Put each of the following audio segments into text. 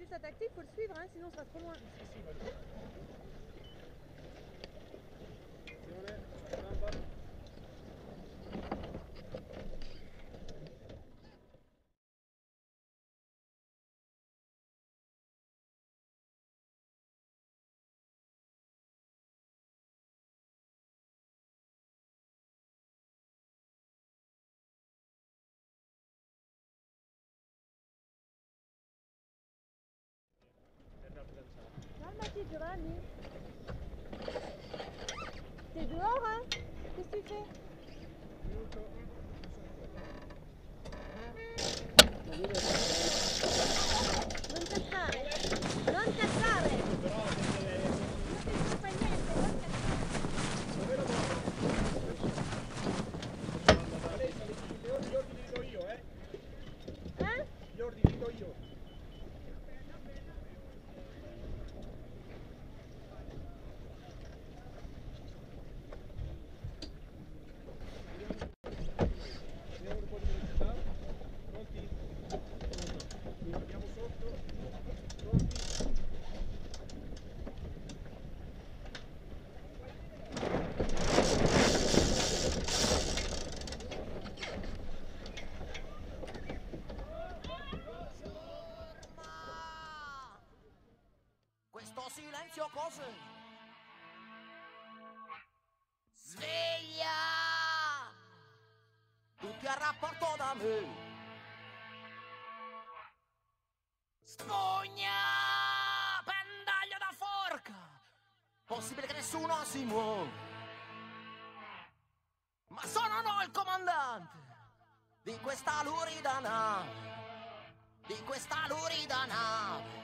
juste sa tactique, faut le suivre, hein, sinon on sera trop loin. Calmati Giovanni. T'es dehors, hein? Qu'est-ce que tu fais? Non cazzare! Non cazzare! Non ti fa niente, non cazzare! Gli ordini li do io, eh? Eh? Gli ordini li do io. Vediamo un po' di velocità. Pronti? Andiamo sotto. Pronti? Questo silenzio cos'è? Sveglia! Tutti a rapporto da me. Spugna! Pendaglio da forca! Possibile che nessuno si muova. Ma sono no il comandante di questa lurida nave. Di questa lurida nave.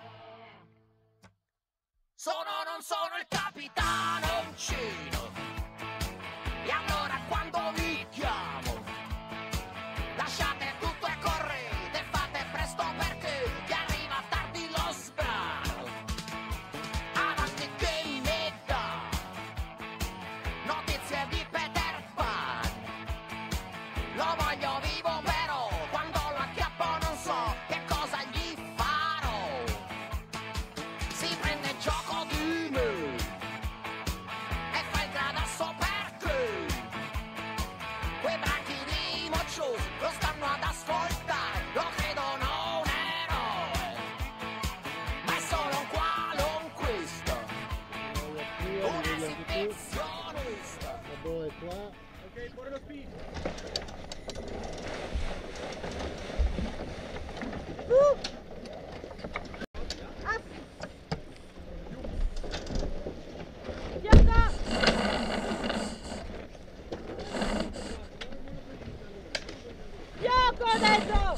Sono o non sono il capitano uncino. E allora quando vi chiamo, lasciate tutto e correte, fate presto perché vi arriva tardi lo sbrano. Avanti che ne dà notizie di Peter Pan. Lo voglio vivo però, quando lo acchiappo non so che cosa gli farò. Si prende gioco di me e fa il gradasso perché quei branchi di mocciosi lo stanno ad ascoltare, lo credono un eroe, ma è solo un qualunquista, un esibizionista. Ok, fuori lo speed. Fiocco! Fiocco adesso!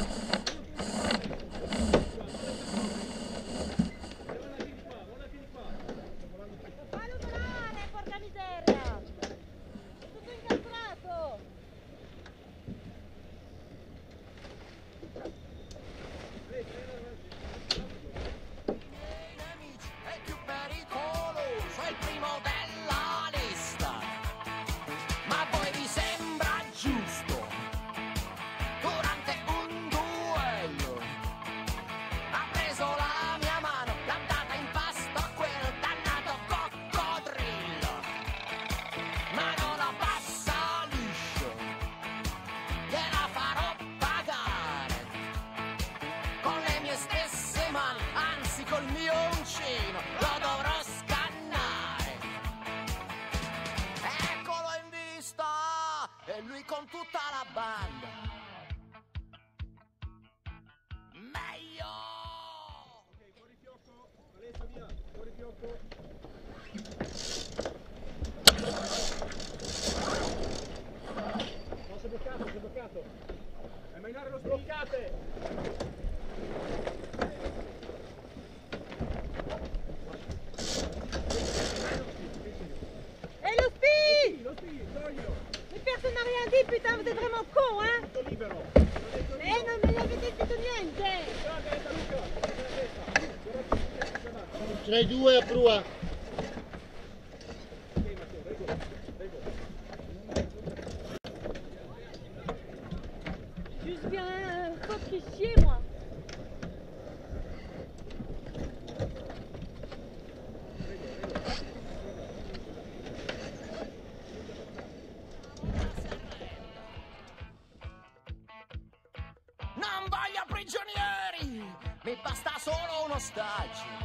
Fallo volare, porca miseria! È tutto incastrato! Miei nemici è il più pericoloso, è il primo della lista. Ma a voi vi sembra giusto? Durante un duello ha preso la mia mano, l'ha data in pasto a quel dannato coccodrillo. Ma non la passa liscio, gliela farò pagare con le mie stesse mani, anzi col mio uncino lo dovrò scannare. Eccolo in vista e lui con tutta la banda. Meglio! Ok, fuori fiocco. Alessa via, fuori fiocco. No, si è bloccato, si è bloccato. È mainare lo sbloccate! Et le speed! Lo speed, toglilo! Mais personne n'a rien dit, putain, vous êtes vraiment con, hein? Tutto libero! Non me l'avete detto niente! Guarda, Luca! Guarda la testa! Ce n'hai due a prua. Ok, Matteo, prego, prego. Juste bien un fuck qui chier, moi! via prigionieri, mi basta solo un ostaggio.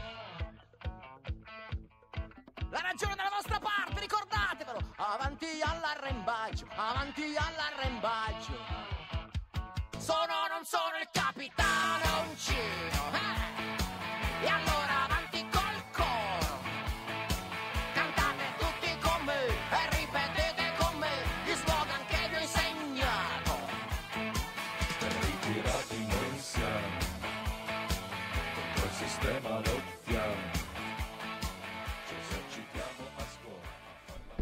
La ragione della vostra parte, ricordatevelo, avanti all'arrembaggio, avanti all'arrembaggio. Non sono il capitano uncino, e allora avanti col coro. Cantate tutti con me e ripetete con me gli slogan che vi ho insegnato. Ritirati non siamo, contro il sistema lottiamo, ci esercitiamo a scuola a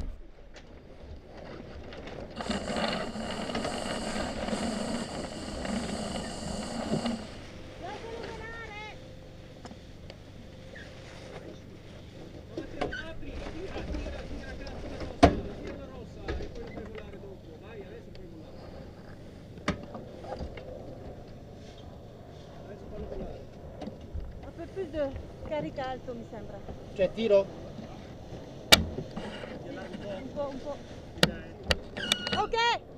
Lascialo volare! Apri, tira la rossa e poi lo puoi volare dopo. Vai, adesso puoi volare. Adesso fallo volare. Un peu plus de carica alto mi sembra. Cioè, tiro? Un po'. Ok!